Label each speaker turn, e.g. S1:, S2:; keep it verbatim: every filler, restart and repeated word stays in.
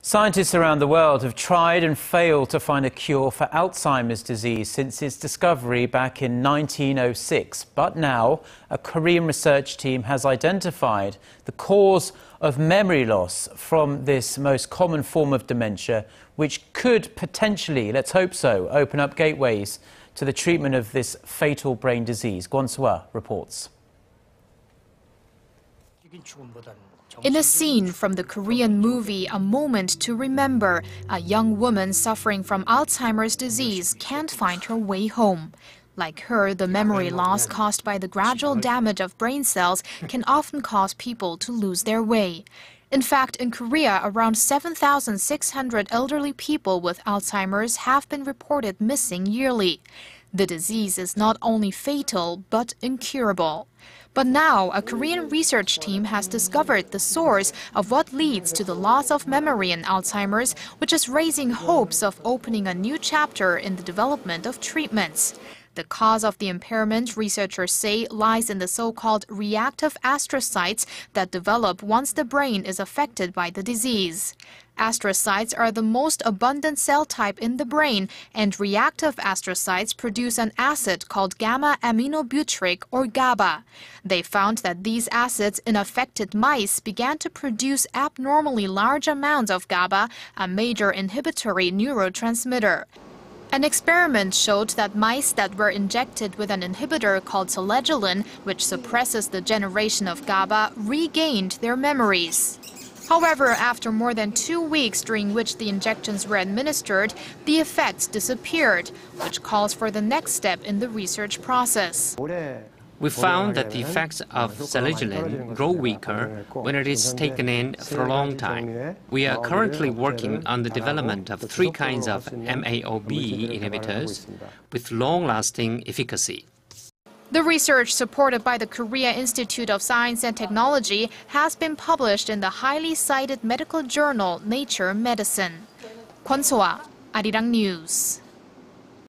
S1: Scientists around the world have tried and failed to find a cure for Alzheimer's disease since its discovery back in nineteen oh six. But now, a Korean research team has identified the cause of memory loss from this most common form of dementia, which could potentially, let's hope so, open up gateways to the treatment of this fatal brain disease. Kwon Soa reports.
S2: In a scene from the Korean movie A Moment to Remember, a young woman suffering from Alzheimer's disease can't find her way home. Like her, the memory loss caused by the gradual damage of brain cells can often cause people to lose their way. In fact, in Korea, around seven thousand six hundred elderly people with Alzheimer's have been reported missing yearly. The disease is not only fatal, but incurable. But now, a Korean research team has discovered the source of what leads to the loss of memory in Alzheimer's, which is raising hopes of opening a new chapter in the development of treatments. The cause of the impairment, researchers say, lies in the so-called reactive astrocytes that develop once the brain is affected by the disease. Astrocytes are the most abundant cell type in the brain, and reactive astrocytes produce an acid called gamma-aminobutyric, or GABA. They found that these acids in affected mice began to produce abnormally large amounts of GABA, a major inhibitory neurotransmitter. An experiment showed that mice that were injected with an inhibitor called selegiline, which suppresses the generation of GABA, regained their memories. However, after more than two weeks during which the injections were administered, the effects disappeared, which calls for the next step in the research process.
S3: We found that the effects of selegiline grow weaker when it is taken in for a long time. We are currently working on the development of three kinds of M A O B inhibitors with long-lasting efficacy.
S2: The research, supported by the Korea Institute of Science and Technology, has been published in the highly cited medical journal Nature Medicine. Kwon Soa, Arirang News.